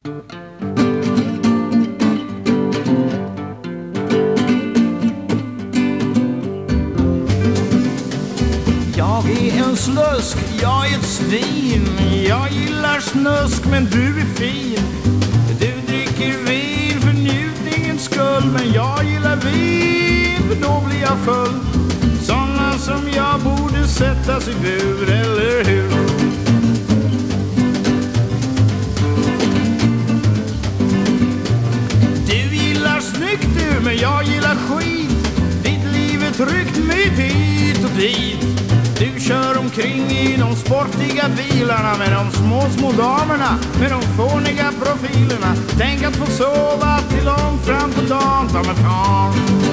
Jag är en slusk, jag är ett svin. Jag gillar snusk men du är fin. Du dricker vin för njutningens skull, men jag gillar vin för då blir jag full. Såna som jag borde sättas i bur, eller hur? Du gillar snyggt du, men jag gillar skit. Ditt liv är tryggt med hit och dit. Du kör omkring i de sportiga bilarna med de små damerna med de fåniga profilerna. Tänk att få sova till långt fram på dagen, ta mig fan.